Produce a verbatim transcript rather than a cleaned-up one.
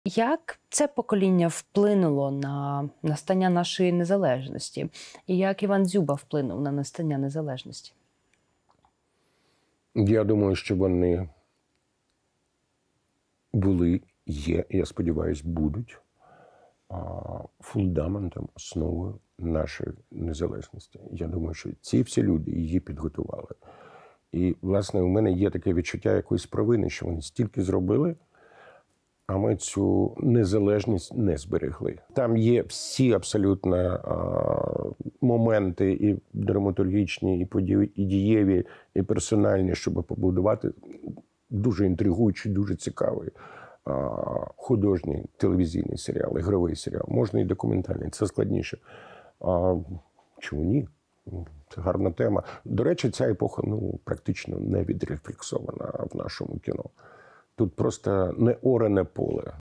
Як це покоління вплинуло на настання нашої незалежності? І як Іван Дзюба вплинув на настання незалежності? Я думаю, що вони були, є, я сподіваюся, будуть фундаментом, основою нашої незалежності. Я думаю, що ці всі люди її підготували. І, власне, у мене є таке відчуття якоїсь провини, що вони стільки зробили, а ми цю незалежність не зберегли. Там є всі абсолютно а, моменти і драматургічні, і події, і дієві, і персональні, щоб побудувати дуже інтригуючий, дуже цікавий а, художній телевізійний серіал, ігровий серіал. Можна і документальний, це складніше. А, чому ні? Це гарна тема. До речі, ця епоха ну, практично не відрефлексована в нашому кіно. Тут просто не оране поле.